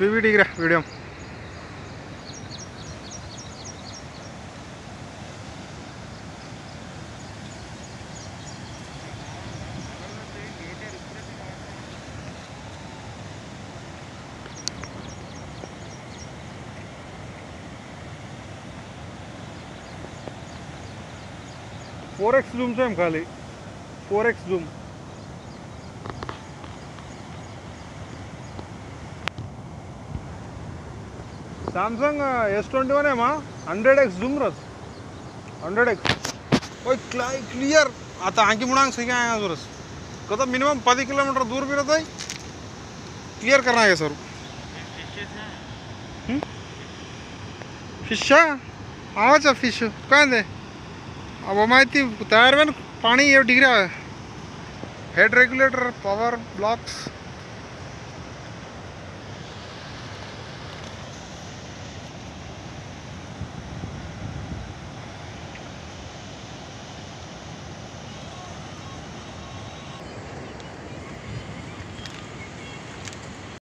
TV दिख रहा video में। फोर एक्स जूम से खाली 4x जूम। सैमसंग S21 है माँ 100x जूम रस 100x ओए क्लियर आता आंकी मुड़ांग सही आएगा जोरस कतो मिनिमम 10 किलोमीटर दूर भी रहता है क्लियर करना है सर। फिश आवाज फिश कहाँ दे अब माहिती तयार में पानी ये डिग रहा है हेड रेगुलेटर पावर ब्लॉक्स